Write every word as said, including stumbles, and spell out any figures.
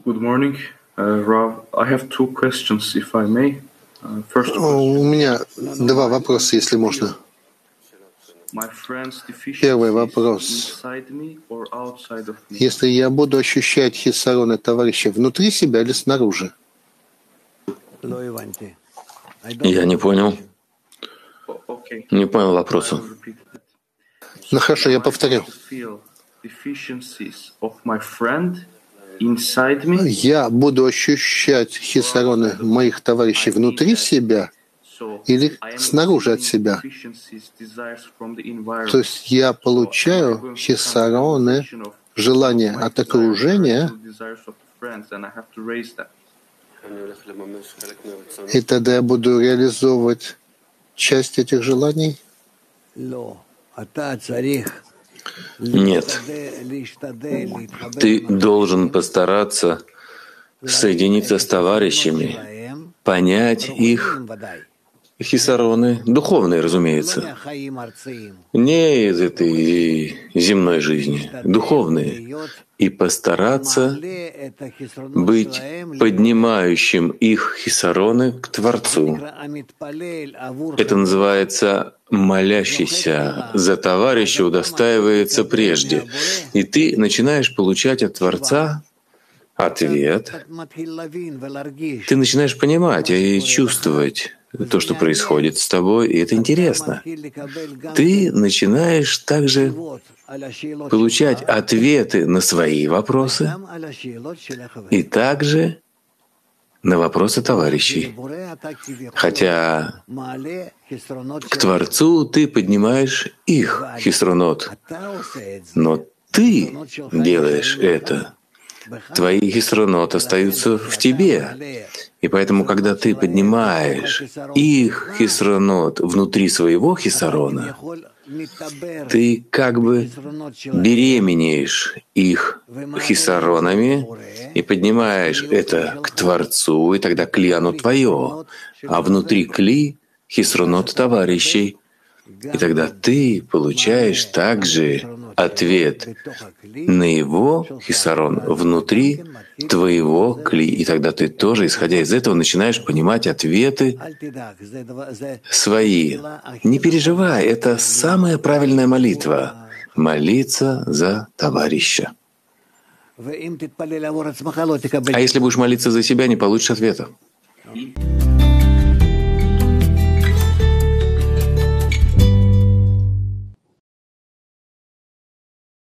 Good morning, uh, Rav. I have two questions, if I may. Uh, first question. У меня два вопроса, если можно. Первый вопрос. Если я буду ощущать хисароны товарища внутри себя или снаружи? Я не понял. Не понял вопроса. Ну хорошо, я повторю. Я буду ощущать хисароны моих товарищей внутри себя или снаружи от себя. То есть я получаю хисароны, желания от окружения, и тогда я буду реализовывать часть этих желаний? Нет. Ты должен постараться соединиться с товарищами, понять их хисароны, духовные, разумеется, не из этой земной жизни, духовные, и постараться быть поднимающим их хисароны к Творцу. Это называется молящийся за товарища удостаивается прежде. И ты начинаешь получать от Творца ответ. Ты начинаешь понимать и чувствовать то, что происходит с тобой, и это интересно. Ты начинаешь также получать ответы на свои вопросы и также на вопросы товарищей. Хотя к Творцу ты поднимаешь их хисронот, но ты делаешь это. Твои хисронот остаются в тебе. И поэтому, когда ты поднимаешь их хисронот внутри своего хисарона, ты как бы беременеешь их хисаронами и поднимаешь это к Творцу, и тогда кли оно твое, а внутри кли хисронот товарищей. И тогда ты получаешь также ответ на его хисарон внутри твоего кли. И тогда ты тоже, исходя из этого, начинаешь понимать ответы свои. Не переживай, это самая правильная молитва — молиться за товарища. А если будешь молиться за себя, не получишь ответа.